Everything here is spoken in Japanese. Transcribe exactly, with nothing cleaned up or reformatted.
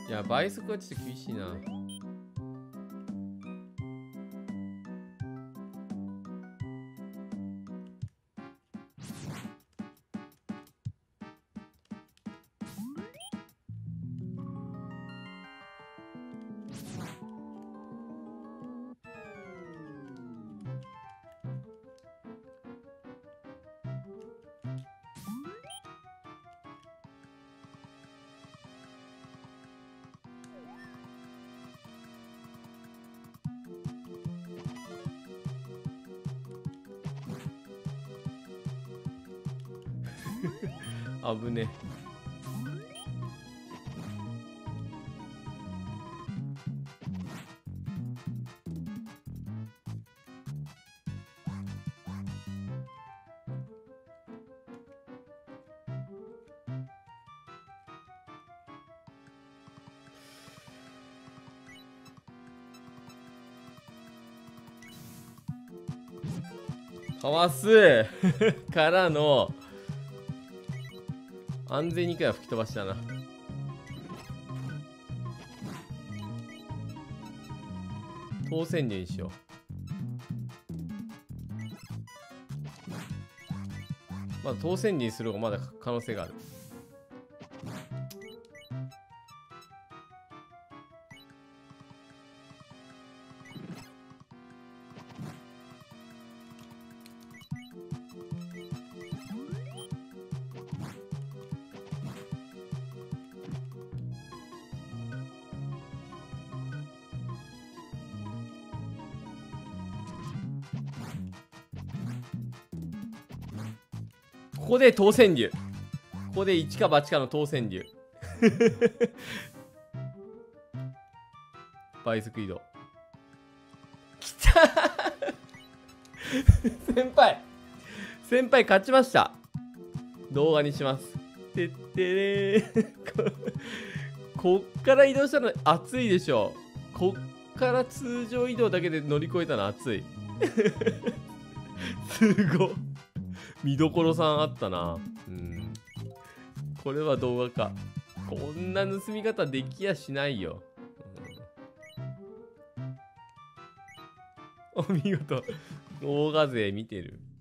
いや倍速はちょっと厳しいな。危ね。かわすからの安全にいくら吹き飛ばしたな。当選入にしよう。まだ当選入にする方がまだ可能性がある。ここで当選流。ここで一か八かの当選流。倍速移動。きた先輩先輩勝ちました。動画にします。てってれーこっから移動したの熱いでしょ。こっから通常移動だけで乗り越えたの熱い。すごっ。見どころさんあったな。うん。これは動画か。こんな盗み方できやしないよ。うん、お見事。動画勢見てる。